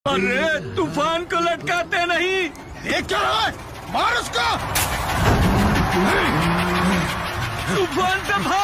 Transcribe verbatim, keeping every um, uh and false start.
अरे तूफान को लटकाते नहीं। ये क्या है? मार उसको। तूफान से भाग।